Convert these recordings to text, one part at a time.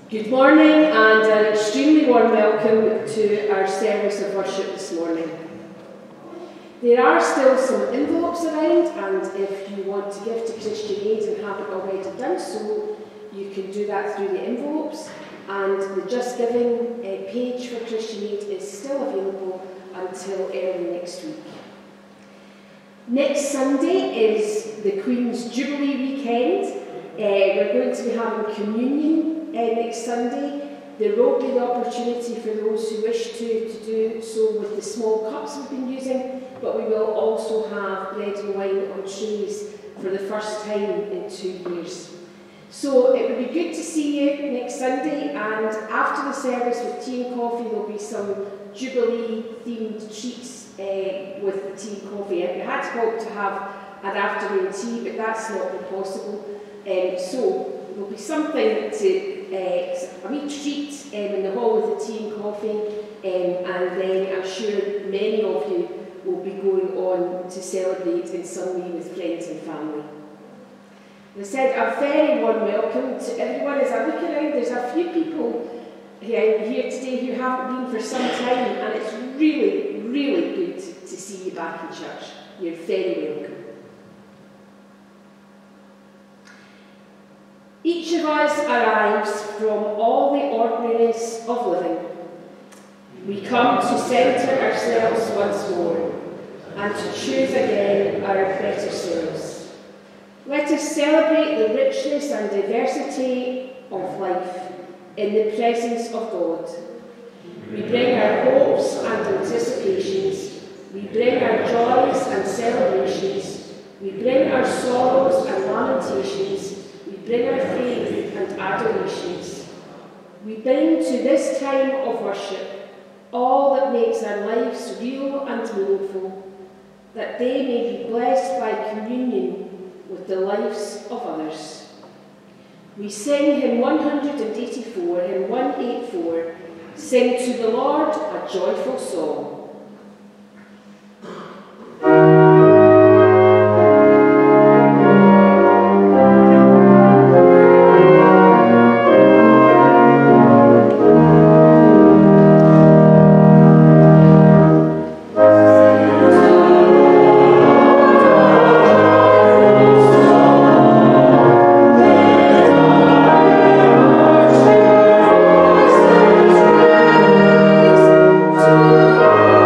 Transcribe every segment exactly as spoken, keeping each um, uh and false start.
Good morning and an extremely warm welcome to our service of worship this morning. There are still some envelopes around, and if you want to give to Christian Aid and haven't already done so, you can do that through the envelopes, and the Just Giving uh, page for Christian Aid is still available until early next week. Next Sunday is the Queen's Jubilee weekend. Uh, we're going to be having communion uh, next Sunday. There will be the opportunity for those who wish to, to do so with the small cups we've been using, but we will also have bread and wine on trays for the first time in two years. So it would be good to see you next Sunday, and after the service with tea and coffee there will be some Jubilee themed treats uh, with the tea and coffee. We had hoped to have an afternoon tea, but that's not been possible. Um, so there will be something to, uh, a wee treat um, in the hall with the tea and coffee, um, and then I'm sure many of you will be going on to celebrate in some way with friends and family. As I said, a very warm welcome to everyone. As I look around, there's a few people here, here today who haven't been for some time, and it's really, really good to see you back in church. You're very welcome. Each of us arrives from all the ordinariness of living. We come to centre ourselves once more and to choose again our better selves. Let us celebrate the richness and diversity of life in the presence of God. We bring our hopes and anticipations. We bring our joys and celebrations. We bring our sorrows and lamentations. We bring our faith and adorations. We bring to this time of worship all that makes our lives real and meaningful, that they may be blessed by communion with the lives of others. We sing hymn one eighty-four, hymn one eighty-four, Sing to the Lord a Joyful Song. Thank you.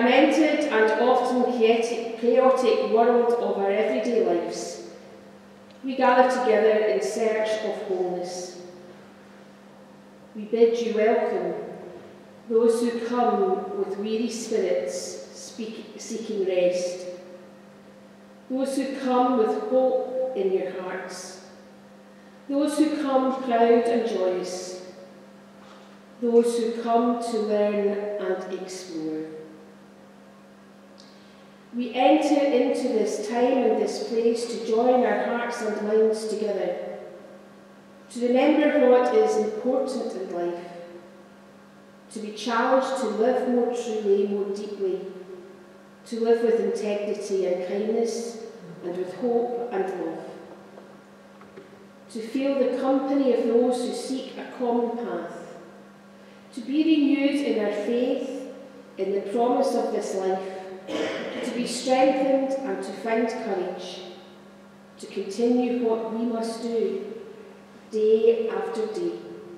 fragmented and often chaotic, chaotic world of our everyday lives, we gather together in search of wholeness. We bid you welcome, those who come with weary spirits speak, seeking rest, those who come with hope in your hearts, those who come proud and joyous, those who come to learn and explore. We enter into this time and this place to join our hearts and minds together, to remember what is important in life, to be challenged to live more truly, more deeply, to live with integrity and kindness, and with hope and love, to feel the company of those who seek a common path, to be renewed in our faith, in the promise of this life, to be strengthened and to find courage, to continue what we must do day after day.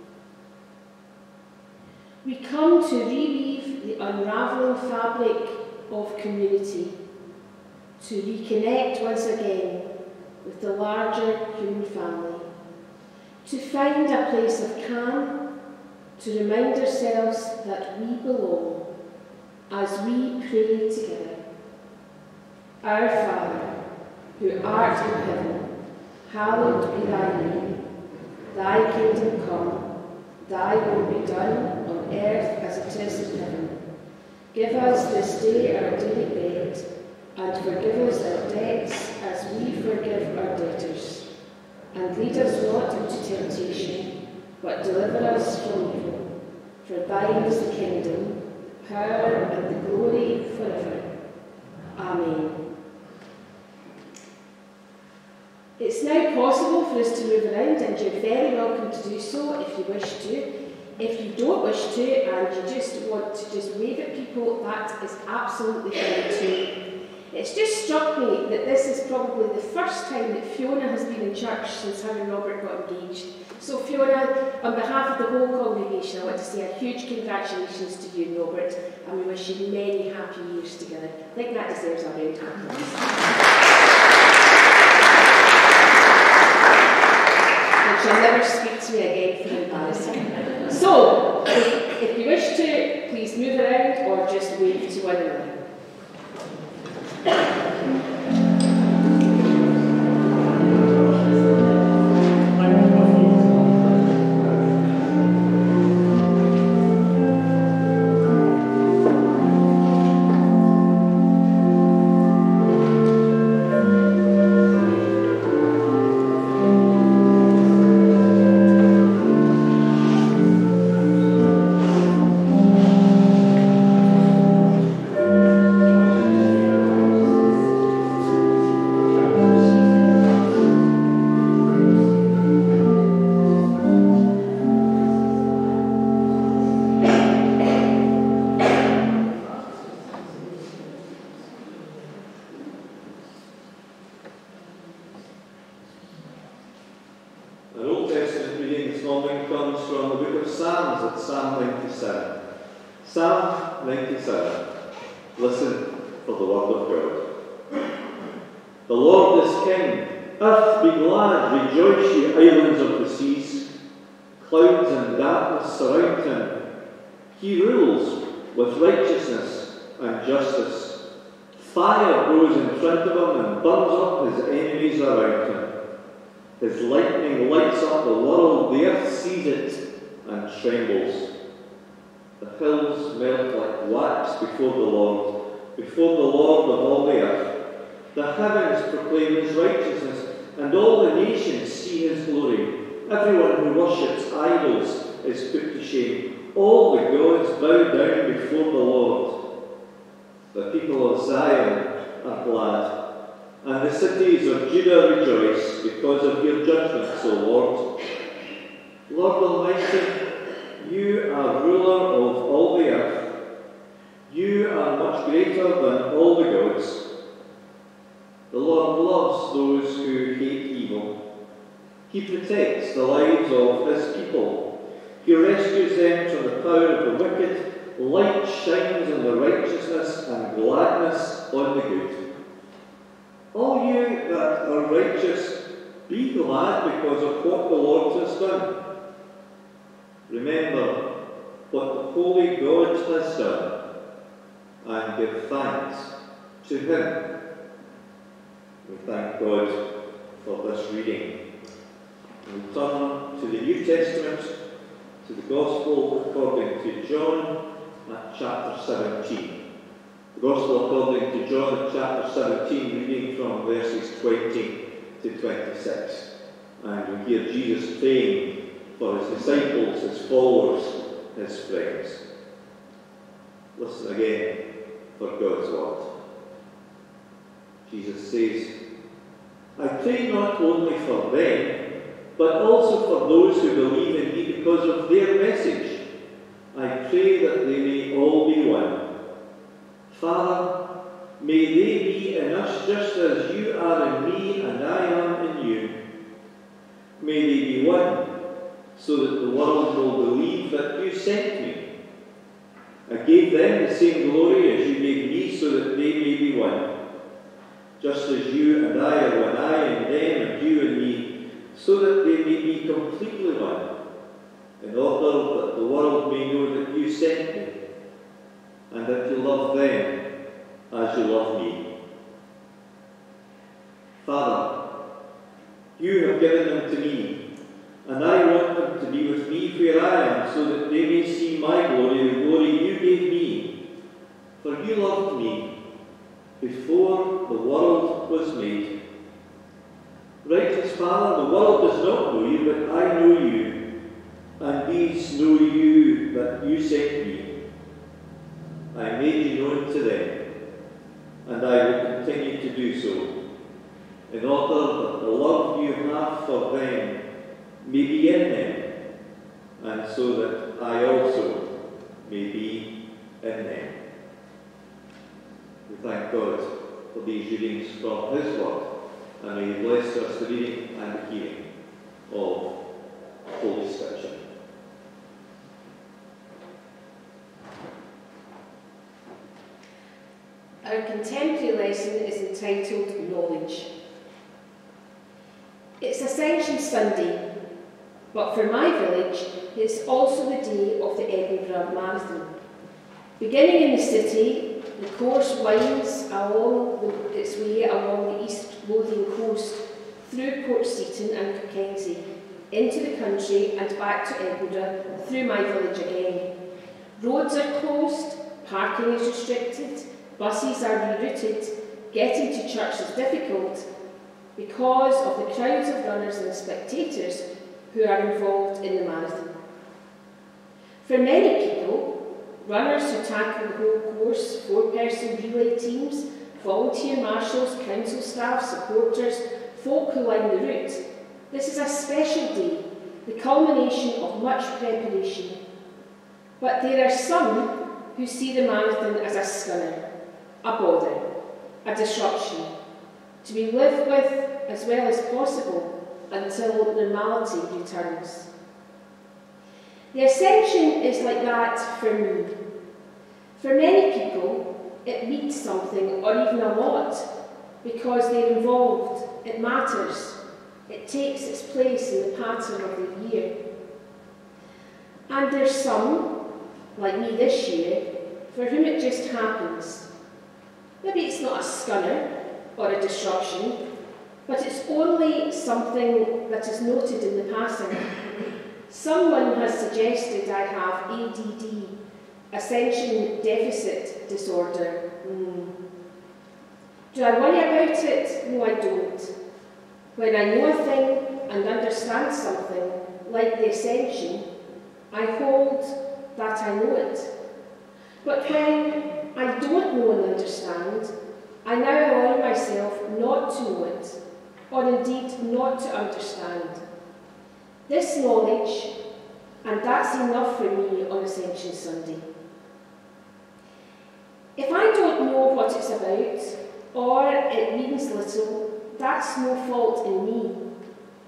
We come to reweave the unravelling fabric of community, to reconnect once again with the larger human family, to find a place of calm, to remind ourselves that we belong as we pray together. Our Father, who art in heaven, hallowed be thy name. Thy kingdom come, thy will be done on earth as it is in heaven. Give us this day our daily bread, and forgive us our debts as we forgive our debtors. And lead us not into temptation, but deliver us from evil. For thine is the kingdom, power, and the glory forever. Amen. It's now possible for us to move around, and you're very welcome to do so if you wish to. If you don't wish to and you just want to just wave at people, that is absolutely fine too. It's just struck me that this is probably the first time that Fiona has been in church since her and Robert got engaged. So Fiona, on behalf of the whole congregation, I want to say a huge congratulations to you and Robert, and we wish you many happy years together. I think that deserves a round of applause. She'll never speak to me again for embarrassing. So, if, if you wish to, please move around or just wave to one another. light shines on the righteousness and gladness on the good. All you that are righteous, be glad because of what the Lord has done. Remember what the Holy God has done, and give thanks to him. We thank God for this reading. We turn to the New Testament, to the Gospel according to John at chapter seventeen. The Gospel according to John at chapter seventeen, reading from verses twenty to twenty-six. And we hear Jesus praying for his disciples, his followers, his friends. Listen again for God's word. Jesus says, I pray not only for them, but also for those who believe in me because of their message. I pray that they may all be one. Father, may they be in us just as you are in me and I am in you. May they be one, so that the world will believe that you sent me. I gave them the same glory as you gave me, so that they may be one. Just as you and I are one, I and them and you and me, so that they may be completely one, in order that the world may know that you sent me, and that you love them as you love me. Father, you have given them to me, and I want them to be with me where I am, so that they may see my glory, the glory you gave me. For you loved me before the world was made. Righteous Father, the world does not know you, but I know you, and these know you that you sent me. I made you known to them, and I will continue to do so, in order that the love you have for them may be in them, and so that I also may be in them. We thank God for these readings from his word, and may he bless us the reading and the hearing of Holy Scripture. Our contemporary lesson is entitled Knowledge. It's Ascension Sunday, but for my village, it's also the day of the Edinburgh Marathon. Beginning in the city, the course winds along the, its way along the East Lothian coast, through Portsteaton and Kirkcaldy, into the country and back to Edinburgh, through my village again. Roads are closed, parking is restricted, buses are rerouted, getting to church is difficult because of the crowds of runners and spectators who are involved in the marathon. For many people, runners who tackle the whole course, four-person relay teams, volunteer marshals, council staff, supporters, folk who line the route, this is a special day, the culmination of much preparation. But there are some who see the marathon as a scunner, a bother, a disruption, to be lived with as well as possible until normality returns. The Ascension is like that for me. For many people, it means something or even a lot because they're involved, it matters, it takes its place in the pattern of the year. And there's some, like me this year, for whom it just happens. Maybe it's not a scunner or a disruption, but it's only something that is noted in the passing. Someone has suggested I have A D D, Ascension Deficit Disorder. Mm. Do I worry about it? No, I don't. When I know a thing and understand something, like the Ascension, I hold that I know it. But when I don't know and understand, I now allow myself not to know it, or indeed not to understand. This knowledge, and that's enough for me on Ascension Sunday. If I don't know what it's about, or it means little, that's no fault in me.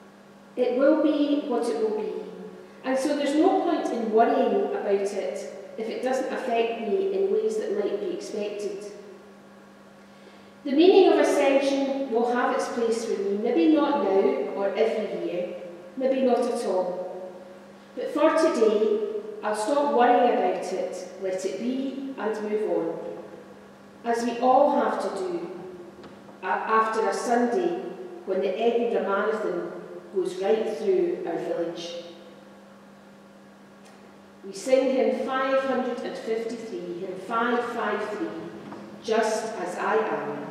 It will be what it will be, and so there's no point in worrying about it, if it doesn't affect me in ways that might be expected. The meaning of Ascension will have its place for me, maybe not now or every year, maybe not at all. But for today, I'll stop worrying about it, let it be, and move on. As we all have to do after a Sunday when the Edinburgh Marathon goes right through our village. We sing hymn five hundred fifty-three, hymn five five three, Just As I Am.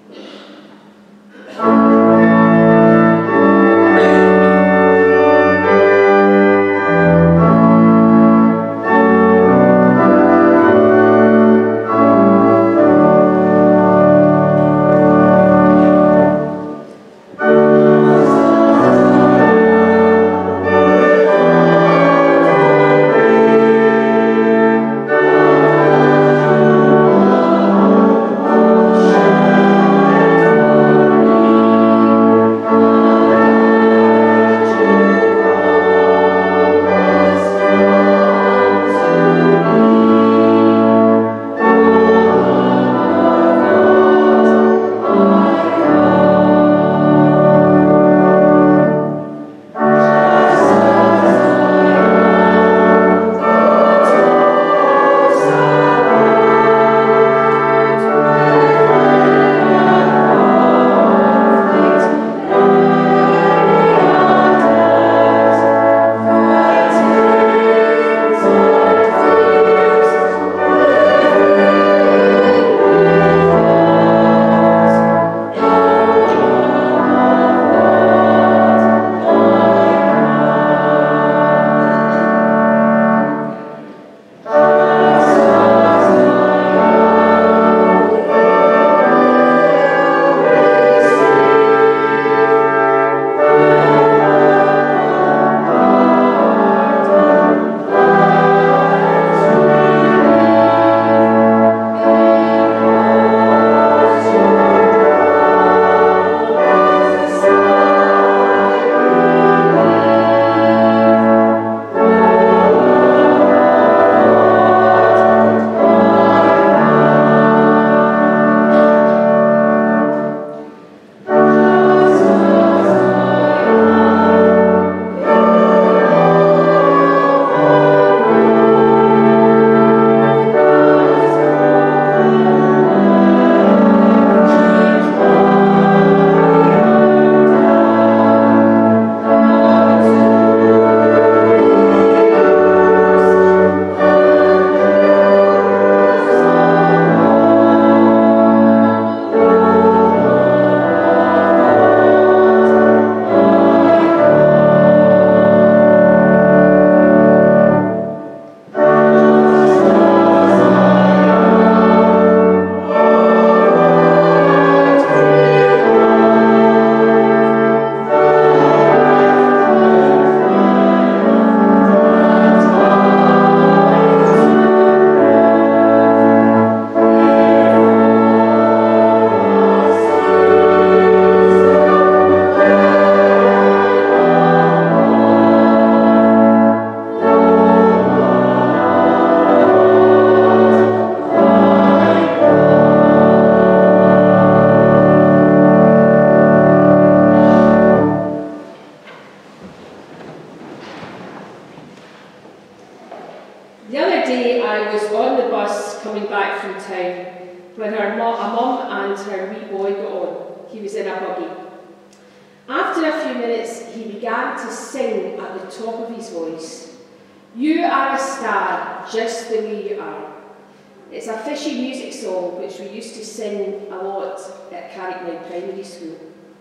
It's a fishy music song which we used to sing a lot at Carrick Knowe Primary School.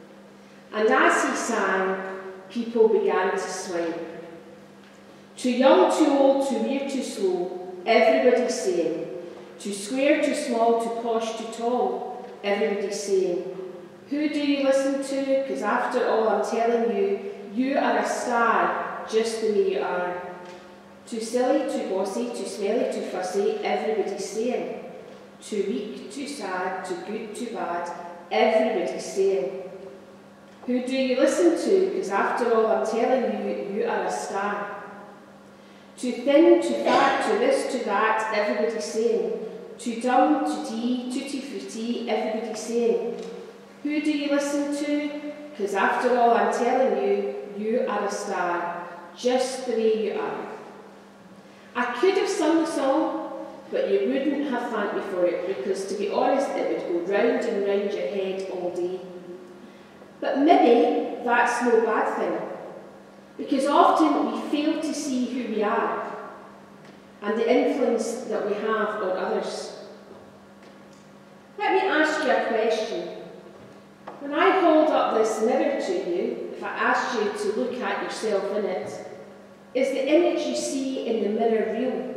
And as he sang, people began to swing. Too young, too old, too near, too slow, everybody's saying. Too square, too small, too posh, too tall, everybody's saying. Who do you listen to? Because after all, I'm telling you, you are a star, just the way you are. Too silly, too bossy, too smelly, too fussy, everybody's saying. Too weak, too sad, too good, too bad, everybody's saying. Who do you listen to? Because after all, I'm telling you, you are a star. Too thin, too fat, too this, too that, everybody's saying. Too dumb, too dee, tutti frutti, everybody's saying. Who do you listen to? Because after all, I'm telling you, you are a star, just the way you are. I could have sung the song, but you wouldn't have thanked me for it, because to be honest, it would go round and round your head all day. But maybe that's no bad thing, because often we fail to see who we are and the influence that we have on others. Let me ask you a question. When I hold up this mirror to you, if I asked you to look at yourself in it, is the image you see in the mirror real?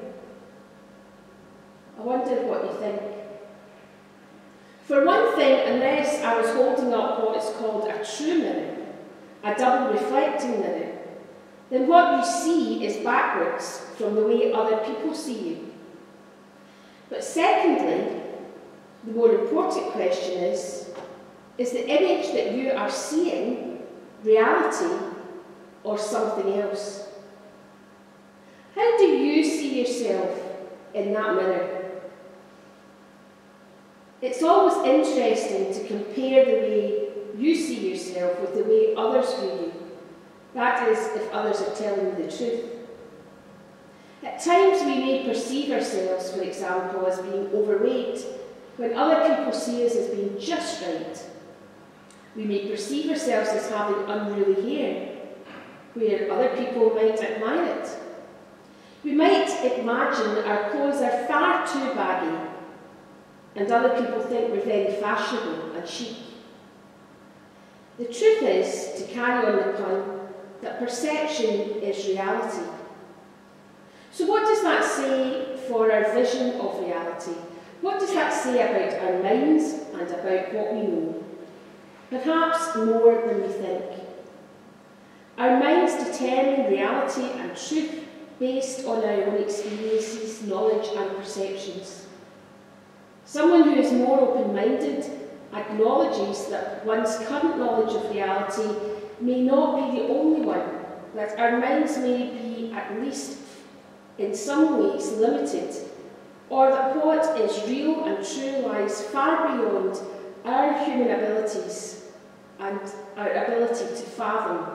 I wonder what you think. For one thing, unless I was holding up what is called a true mirror, a double reflecting mirror, then what you see is backwards from the way other people see you. But secondly, the more important question is, is the image that you are seeing reality or something else? How do you see yourself in that mirror? It's always interesting to compare the way you see yourself with the way others view you. That is, if others are telling you the truth. At times we may perceive ourselves, for example, as being overweight, when other people see us as being just right. We may perceive ourselves as having unruly hair, where other people might admire it. We might imagine our clothes are far too baggy, and other people think we're very fashionable and chic. The truth is, to carry on the pun, that perception is reality. So what does that say for our vision of reality? What does that say about our minds and about what we know? Perhaps more than we think. Our minds determine reality and truth based on our own experiences, knowledge and perceptions. Someone who is more open-minded acknowledges that one's current knowledge of reality may not be the only one, that our minds may be at least in some ways limited, or that what is real and true lies far beyond our human abilities and our ability to fathom.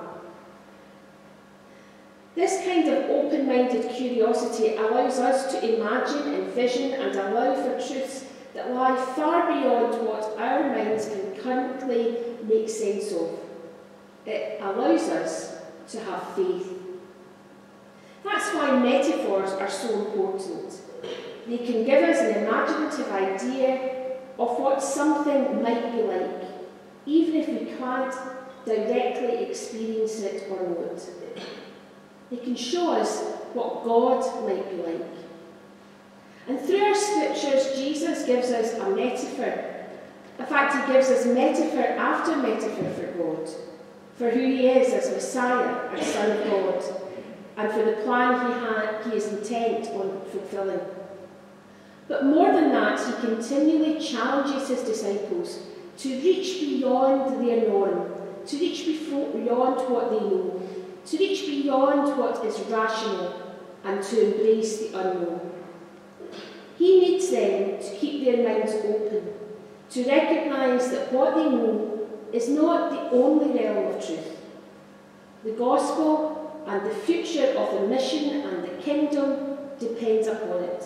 This kind of open-minded curiosity allows us to imagine, envision and allow for truths that lie far beyond what our minds can currently make sense of. It allows us to have faith. That's why metaphors are so important. They can give us an imaginative idea of what something might be like, even if we can't directly experience it or know it. They can show us what God might be like. And through our scriptures, Jesus gives us a metaphor. In fact, he gives us metaphor after metaphor for God, for who he is as Messiah, as Son of God, and for the plan he, had, he is intent on fulfilling. But more than that, he continually challenges his disciples to reach beyond their norm, to reach beyond what they know, to reach beyond what is rational, and to embrace the unknown. He needs them to keep their minds open, to recognise that what they know is not the only realm of truth. The gospel and the future of the mission and the kingdom depends upon it.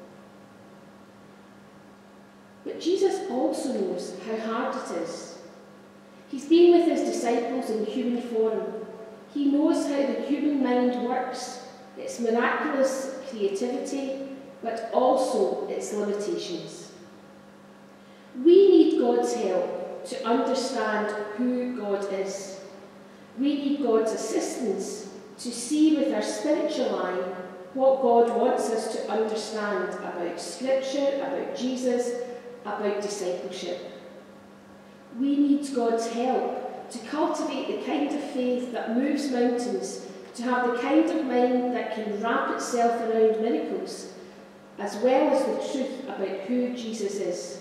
But Jesus also knows how hard it is. He's been with his disciples in human form. He knows how the human mind works, its miraculous creativity, but also its limitations. We need God's help to understand who God is. We need God's assistance to see with our spiritual eye what God wants us to understand about Scripture, about Jesus, about discipleship. We need God's help to cultivate the kind of faith that moves mountains, to have the kind of mind that can wrap itself around miracles, as well as the truth about who Jesus is.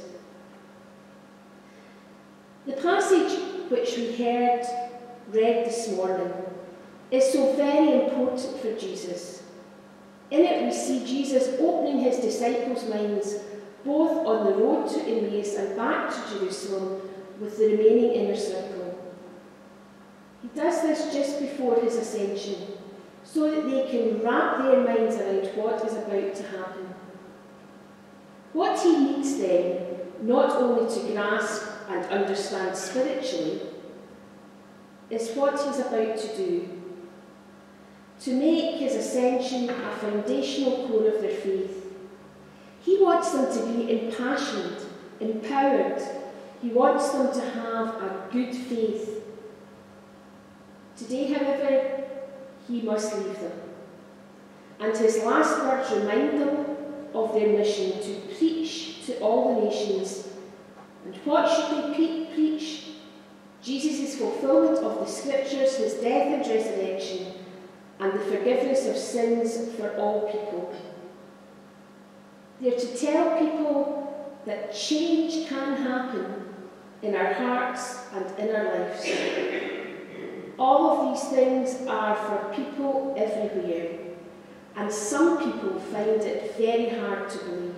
The passage which we heard read this morning is so very important for Jesus. In it we see Jesus opening his disciples' minds both on the road to Emmaus and back to Jerusalem with the remaining inner circle. He does this just before his ascension, so that they can wrap their minds around what is about to happen. What he needs them not only to grasp and understand spiritually, is what he's about to do, to make his ascension a foundational core of their faith. He wants them to be impassioned, empowered. He wants them to have a good faith. Today, however, he must leave them. And his last words remind them of their mission to preach to all the nations. And what should they pre- preach? Jesus' fulfillment of the scriptures, his death and resurrection, and the forgiveness of sins for all people. They are to tell people that change can happen in our hearts and in our lives. All of these things are for people everywhere, and some people find it very hard to believe.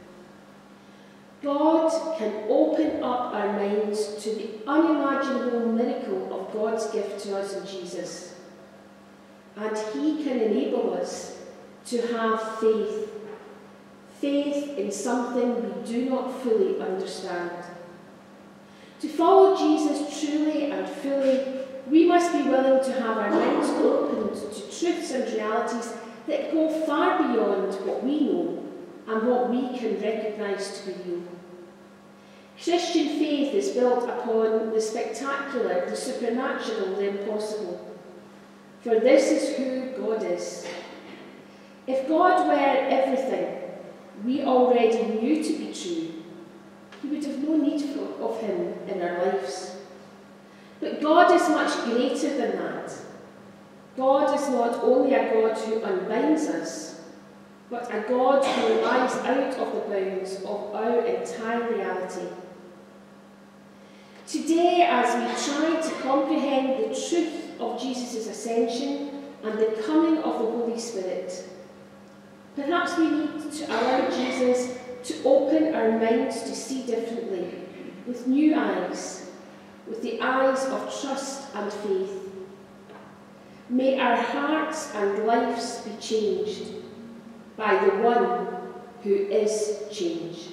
God can open up our minds to the unimaginable miracle of God's gift to us in Jesus. And he can enable us to have faith. Faith in something we do not fully understand. To follow Jesus truly and fully, we must be willing to have our minds opened to truths and realities that go far beyond what we know and what we can recognise to be real. Christian faith is built upon the spectacular, the supernatural, the impossible. For this is who God is. If God were everything we already knew to be true, we would have no need for, of him in our lives. But God is much greater than that. God is not only a God who unbinds us, but a God who lies out of the bounds of our entire reality. Today, as we try to comprehend the truth of Jesus' ascension and the coming of the Holy Spirit, perhaps we need to allow Jesus to open our minds to see differently, with new eyes, with the eyes of trust and faith. May our hearts and lives be changed by the one who is change.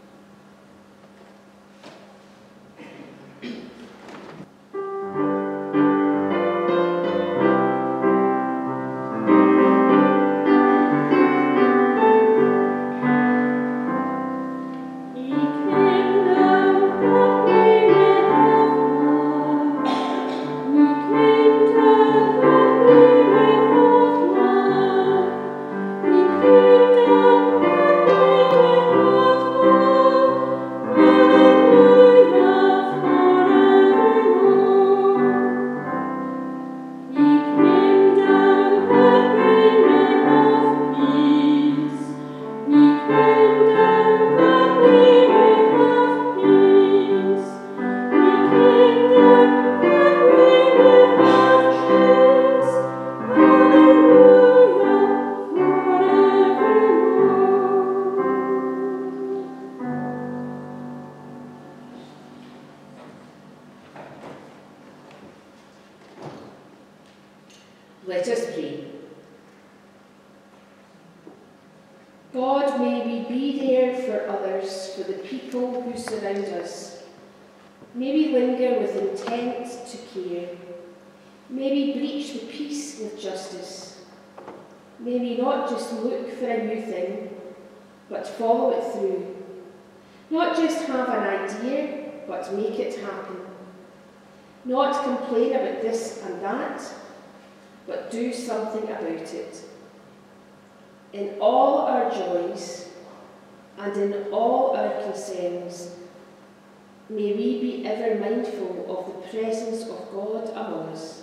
Let us pray. God, may we be there for others, for the people who surround us. May we linger with intent to care. May we breach the peace with justice. May we not just look for a new thing, but follow it through. Not just have an idea, but make it happen. Not complain about this and that, but do something about it. In all our joys and in all our concerns, may we be ever mindful of the presence of God among us.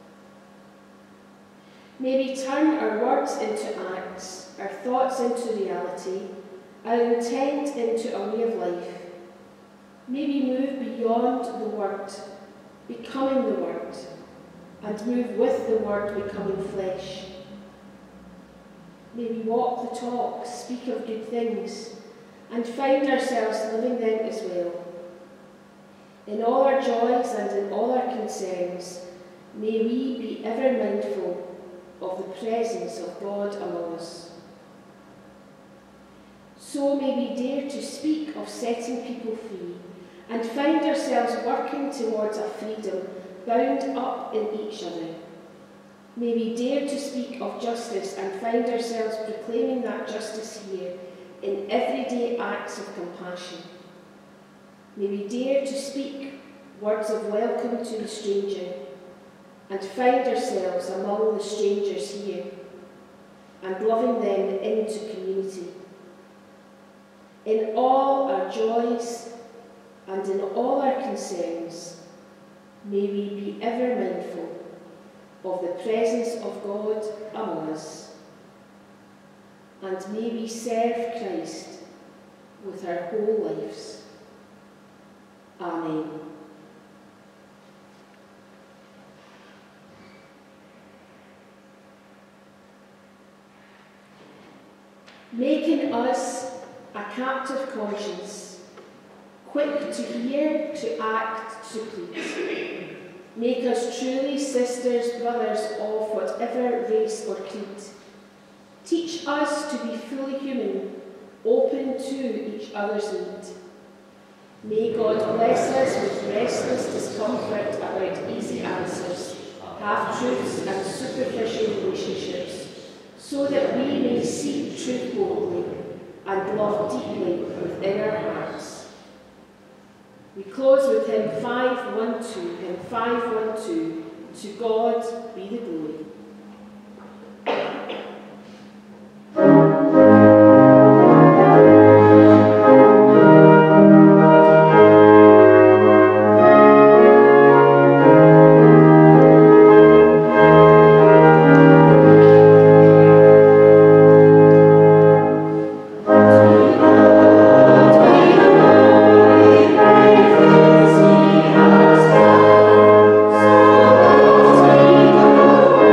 May we turn our words into acts, our thoughts into reality, our intent into a way of life. May we move beyond the Word, becoming the Word, and move with the Word becoming flesh. May we walk the talk, speak of good things, and find ourselves living them as well. In all our joys and in all our concerns, may we be ever mindful of the presence of God among us. So may we dare to speak of setting people free and find ourselves working towards a freedom bound up in each other. May we dare to speak of justice and find ourselves proclaiming that justice here in everyday acts of compassion. May we dare to speak words of welcome to the stranger and find ourselves among the strangers here and loving them into community. In all our joys and in all our concerns, may we be ever mindful of the presence of God among us, and may we serve Christ with our whole lives. Amen. Making us a captive conscience, quick to hear, to act, to plead. Make us truly sisters, brothers of whatever race or creed. Teach us to be fully human, open to each other's need. May God bless us with restless discomfort about easy answers, half-truths and superficial relationships, so that we may seek truth boldly and love deeply within our hearts. We close with hymn five one two, hymn five one two, To God be the glory. Thank you.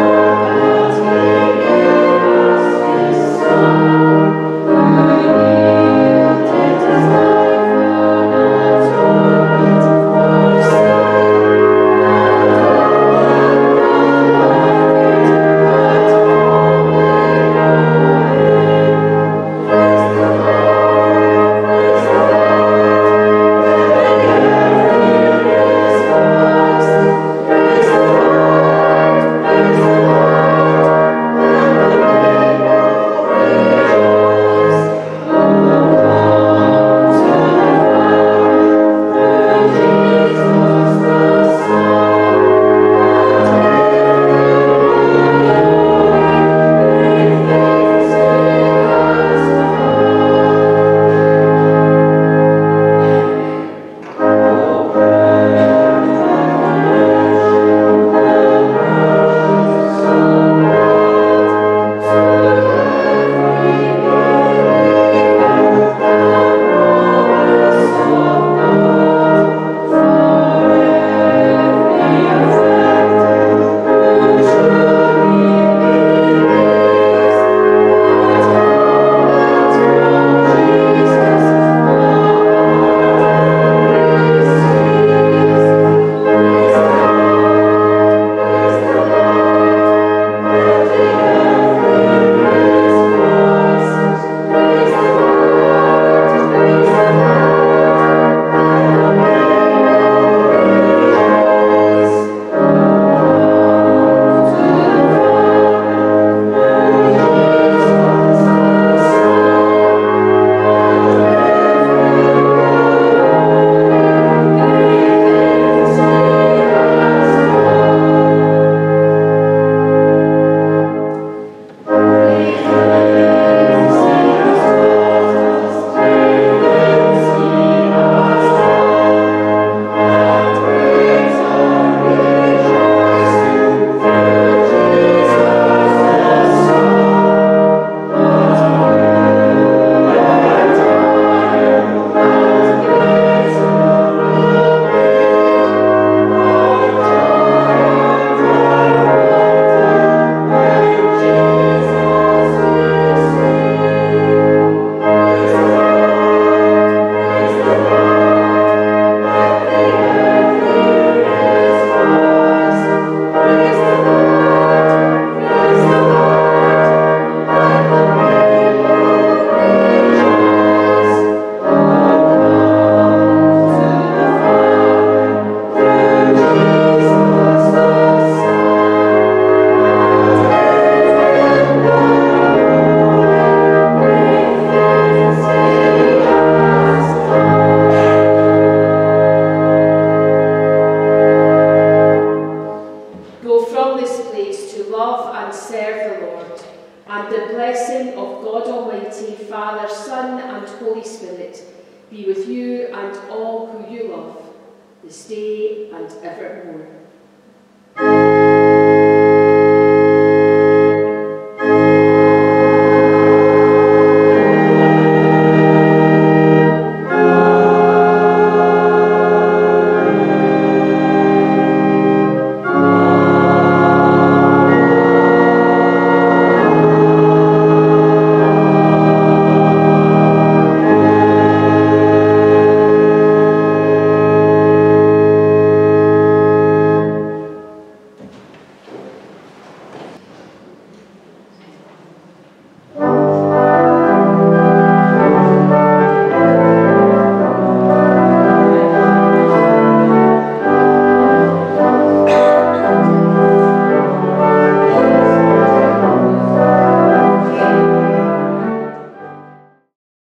place to love and serve the Lord. And the blessing of God Almighty, Father, Son, and Holy Spirit be with you and all who you love, this day and evermore.